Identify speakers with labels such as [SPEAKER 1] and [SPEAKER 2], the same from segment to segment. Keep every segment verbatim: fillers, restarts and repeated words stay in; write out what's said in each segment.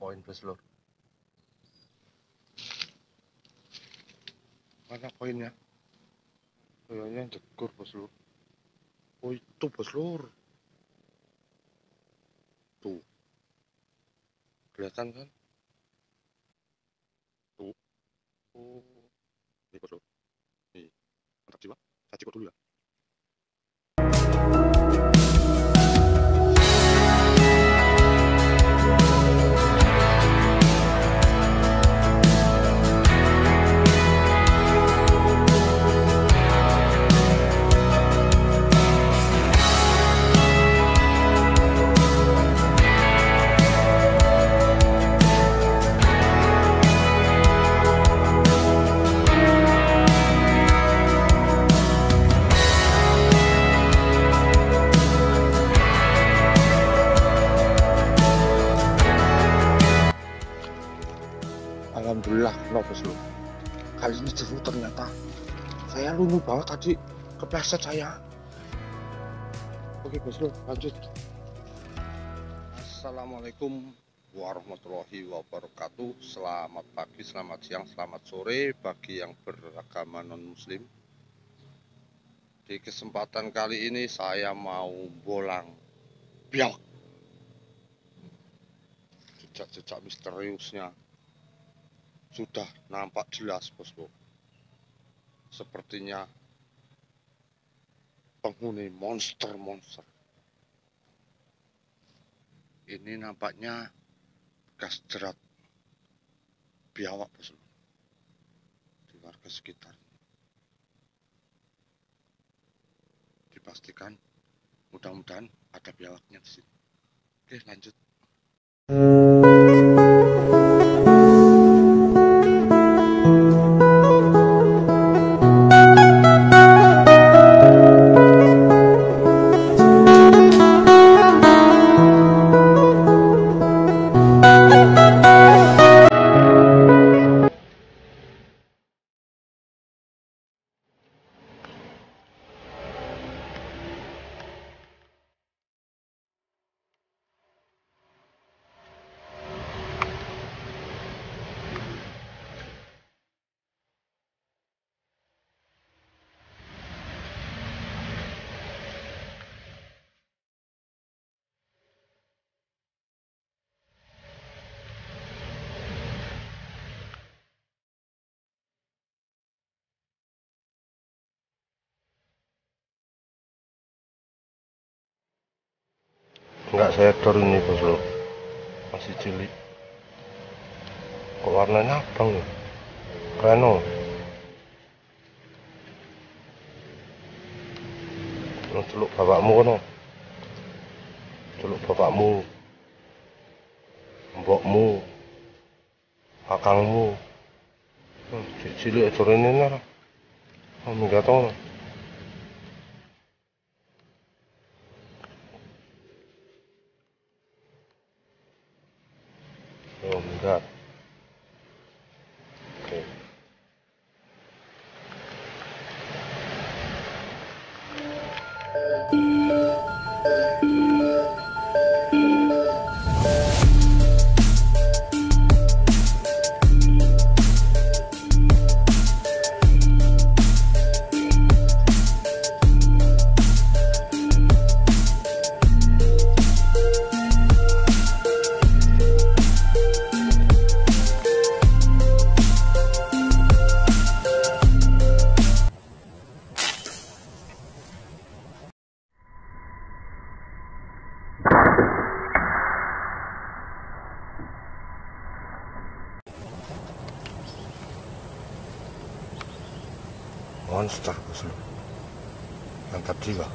[SPEAKER 1] poin bos lur. Mana poinnya? Kayaknya jegur bos lur. Oh itu bos-lur. Tuh. Kelihatan kan? Tuh. Oh. Ini bos-lur. Nih. Mantap jiwa. Saya cikuk dulu ya. Alhamdulillah, no bos-lur. Kali ini seru ternyata. Saya lunyu banget tadi, kepleset saya. Oke bos-lur, lanjut. Assalamualaikum warahmatullahi wabarakatuh. Selamat pagi, selamat siang, selamat sore bagi yang beragama non-muslim. Di kesempatan kali ini saya mau bolang biak. Jejak-jejak misteriusnya sudah nampak jelas bosku. Sepertinya penghuni monster-monster. Ini nampaknya bekas jerat biawak bosku di warga sekitar. Dipastikan mudah-mudahan ada biawaknya di sini. Oke lanjut. Enggak saya turun ini bosku, masih cilik. Kok warnanya abang ya? Keren loh. Celuk bapakmu kan? Celuk bapakmu, mbokmu, kakangmu. Cilik turun ini lah. Oh enggak tahu. Oh enggak. Oke. Monster bosku, mantap jiwa.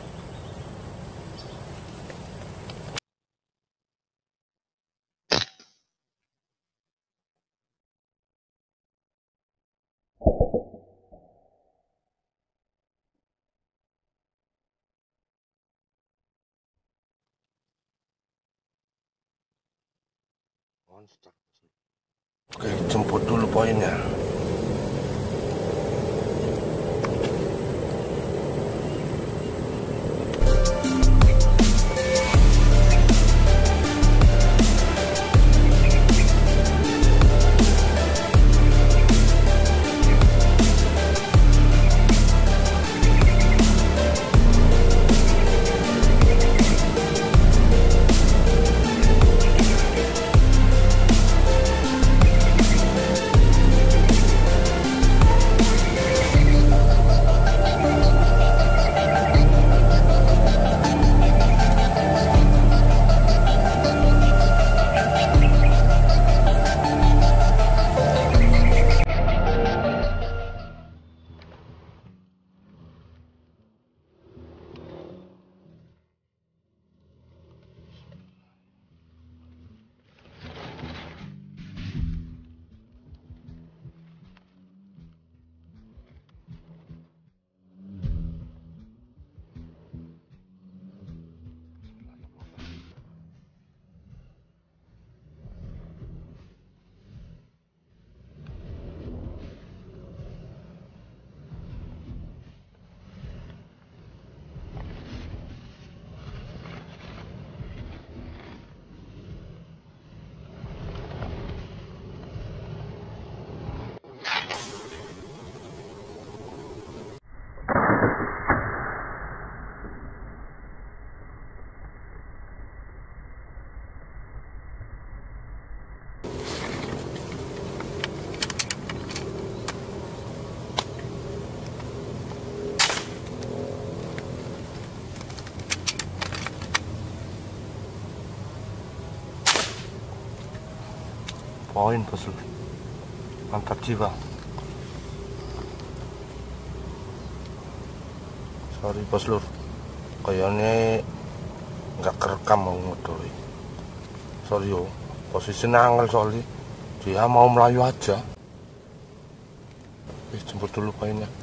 [SPEAKER 1] Monster. Oke, jemput dulu poinnya. Poin bos lur, mantap jiwa. Sorry bos lur, kayaknya nggak kerekam mau ngedori. Sorry yo, posisinya angel soalnya dia mau melayu aja. Wih, jemput dulu poinnya.